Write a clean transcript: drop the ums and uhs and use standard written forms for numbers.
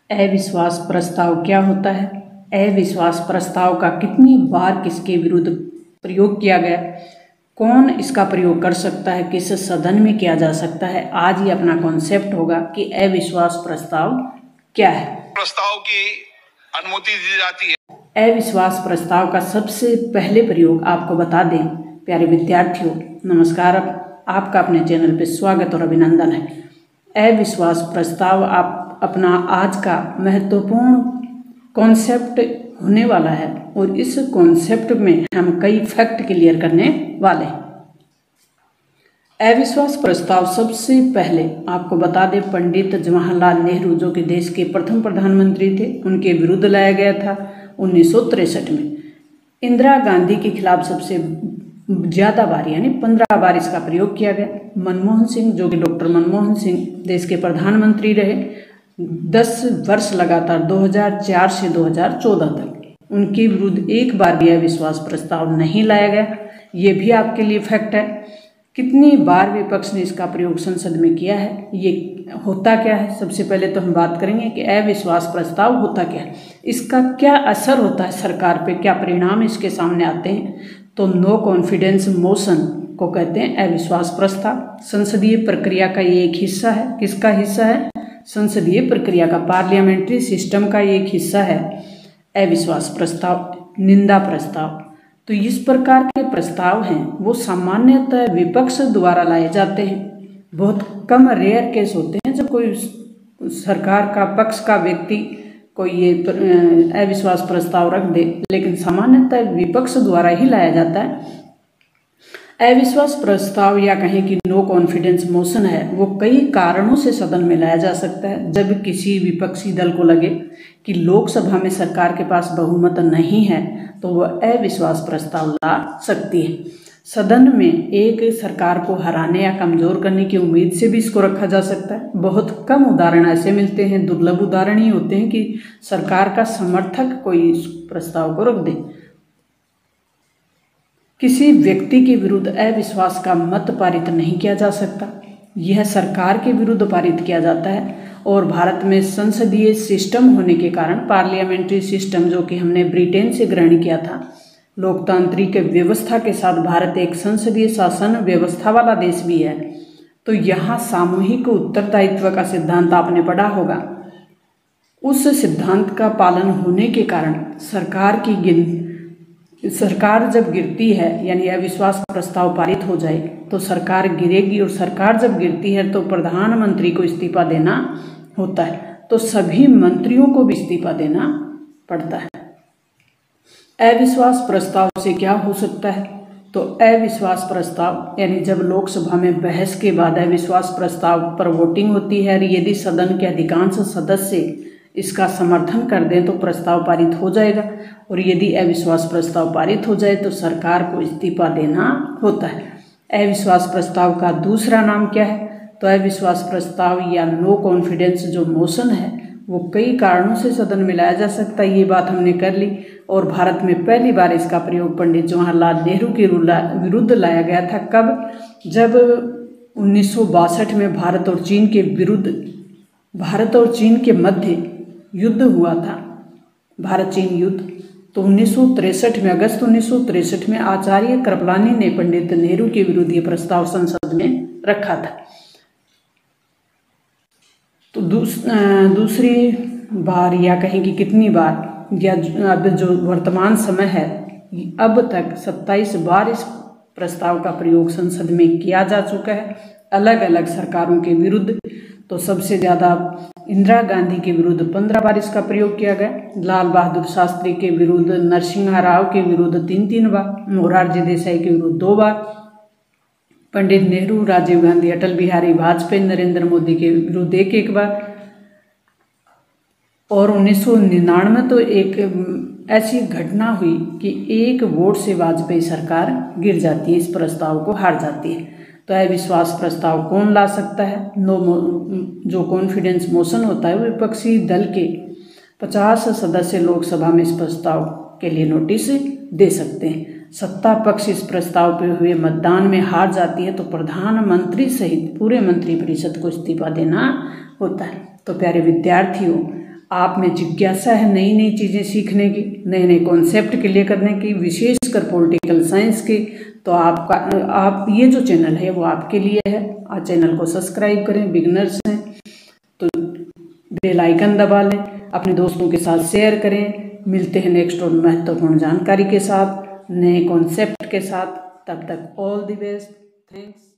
अविश्वास प्रस्ताव क्या होता है? अविश्वास प्रस्ताव का कितनी बार किसके विरुद्ध प्रयोग किया गया? कौन इसका प्रयोग कर सकता है? किस सदन में किया जा सकता है? आज ये अपना कॉन्सेप्ट होगा कि अविश्वास प्रस्ताव क्या है। प्रस्ताव की अनुमति दी जाती है। अविश्वास प्रस्ताव का सबसे पहले प्रयोग आपको बता दें, प्यारे विद्यार्थियों, नमस्कार, आपका अपने चैनल पे स्वागत और अभिनंदन है। अविश्वास प्रस्ताव आप अपना आज का महत्वपूर्ण कॉन्सेप्ट होने वाला है और इस कॉन्सेप्ट में हम कई फैक्ट क्लियर करने वाले हैं। अविश्वास प्रस्ताव सबसे पहले आपको बता दें, पंडित जवाहरलाल नेहरू जो कि देश के प्रथम प्रधानमंत्री थे, उनके विरुद्ध लाया गया था 1963 में। इंदिरा गांधी के खिलाफ सबसे ज़्यादा बार यानी 15 बार इसका प्रयोग किया गया। मनमोहन सिंह जो कि डॉक्टर मनमोहन सिंह देश के प्रधानमंत्री रहे 10 वर्ष लगातार 2004 से 2014 तक, उनके विरुद्ध एक बार भी अविश्वास प्रस्ताव नहीं लाया गया। ये भी आपके लिए फैक्ट है। कितनी बार विपक्ष ने इसका प्रयोग संसद में किया है, ये होता क्या है? सबसे पहले तो हम बात करेंगे कि अविश्वास प्रस्ताव होता क्या है, इसका क्या असर होता है सरकार पे, क्या परिणाम इसके सामने आते हैं। तो नो कॉन्फिडेंस मोशन को कहते हैं अविश्वास प्रस्ताव। संसदीय प्रक्रिया का ये एक हिस्सा है। किसका हिस्सा है? संसदीय प्रक्रिया का, पार्लियामेंट्री सिस्टम का एक हिस्सा है अविश्वास प्रस्ताव। निंदा प्रस्ताव, तो इस प्रकार के प्रस्ताव हैं वो सामान्यतः विपक्ष द्वारा लाए जाते हैं। बहुत कम रेयर केस होते हैं जब कोई सरकार का पक्ष का व्यक्ति कोई ये अविश्वास प्रस्ताव रख दे, लेकिन सामान्यतः विपक्ष द्वारा ही लाया जाता है। अविश्वास प्रस्ताव या कहें कि नो कॉन्फिडेंस मोशन है वो कई कारणों से सदन में लाया जा सकता है। जब किसी विपक्षी दल को लगे कि लोकसभा में सरकार के पास बहुमत नहीं है तो वह अविश्वास प्रस्ताव ला सकती है। सदन में एक सरकार को हराने या कमजोर करने की उम्मीद से भी इसको रखा जा सकता है। बहुत कम उदाहरण ऐसे मिलते हैं, दुर्लभ उदाहरण ही होते हैं कि सरकार का समर्थक कोई इस प्रस्ताव को रख दे। किसी व्यक्ति के विरुद्ध अविश्वास का मत पारित नहीं किया जा सकता, यह सरकार के विरुद्ध पारित किया जाता है। और भारत में संसदीय सिस्टम होने के कारण, पार्लियामेंट्री सिस्टम जो कि हमने ब्रिटेन से ग्रहण किया था, लोकतांत्रिक व्यवस्था के साथ भारत एक संसदीय शासन व्यवस्था वाला देश भी है। तो यहाँ सामूहिक उत्तरदायित्व का सिद्धांत आपने पढ़ा होगा। उस सिद्धांत का पालन होने के कारण सरकार जब गिरती है यानी अविश्वास प्रस्ताव पारित हो जाए तो सरकार गिरेगी, और सरकार जब गिरती है तो प्रधानमंत्री को इस्तीफा देना होता है। तो सभी मंत्रियों को भी इस्तीफा देना पड़ता है। अविश्वास प्रस्ताव से क्या हो सकता है? तो अविश्वास प्रस्ताव यानी जब लोकसभा में बहस के बाद अविश्वास प्रस्ताव पर वोटिंग होती है, यदि सदन के अधिकांश सदस्य इसका समर्थन कर दें तो प्रस्ताव पारित हो जाएगा, और यदि अविश्वास प्रस्ताव पारित हो जाए तो सरकार को इस्तीफा देना होता है। अविश्वास प्रस्ताव का दूसरा नाम क्या है? तो अविश्वास प्रस्ताव या नो कॉन्फिडेंस जो मोशन है वो कई कारणों से सदन में लाया जा सकता है। ये बात हमने कर ली। और भारत में पहली बार इसका प्रयोग पंडित जवाहरलाल नेहरू के विरुद्ध लाया गया था। कब? जब 1962 में भारत और चीन के मध्य युद्ध हुआ था, भारत चीन युद्ध। तो 1963 में, अगस्त 1963 में आचार्य कृपलानी ने पंडित नेहरू के विरुद्ध ये प्रस्ताव संसद में रखा था। तो दूसरी बार या कहें कि कितनी बार, या अब जो वर्तमान समय है, अब तक 27 बार इस प्रस्ताव का प्रयोग संसद में किया जा चुका है अलग अलग सरकारों के विरुद्ध। तो सबसे ज़्यादा इंदिरा गांधी के विरुद्ध 15 बार इसका प्रयोग किया गया, लाल बहादुर शास्त्री के विरुद्ध, नरसिम्हा राव के विरुद्ध 3 बार, मोरारजी देसाई के विरुद्ध 2 बार, पंडित नेहरू, राजीव गांधी, अटल बिहारी वाजपेयी, नरेंद्र मोदी के विरुद्ध 1 बार। और 1999 तो एक ऐसी घटना हुई कि 1 वोट से वाजपेयी सरकार गिर जाती है, इस प्रस्ताव को हार जाती है। तो अविश्वास प्रस्ताव कौन ला सकता है? जो कॉन्फिडेंस मोशन होता है विपक्षी दल के 50 सदस्य लोकसभा में इस प्रस्ताव के लिए नोटिस दे सकते हैं। सत्ता पक्ष इस प्रस्ताव पर हुए मतदान में हार जाती है तो प्रधानमंत्री सहित पूरे मंत्रिपरिषद को इस्तीफा देना होता है। तो प्यारे विद्यार्थियों, आप में जिज्ञासा है नई नई चीज़ें सीखने की, नए नए कॉन्सेप्ट क्लियर करने की, विशेषकर पॉलिटिकल साइंस की, तो आप ये जो चैनल है वो आपके लिए है। आज चैनल को सब्सक्राइब करें, बिगनर्स हैं तो बेल आइकन दबा लें, अपने दोस्तों के साथ शेयर करें। मिलते हैं नेक्स्ट और महत्वपूर्ण जानकारी के साथ, नए कॉन्सेप्ट के साथ। तब तक ऑल द बेस्ट, थैंक्स।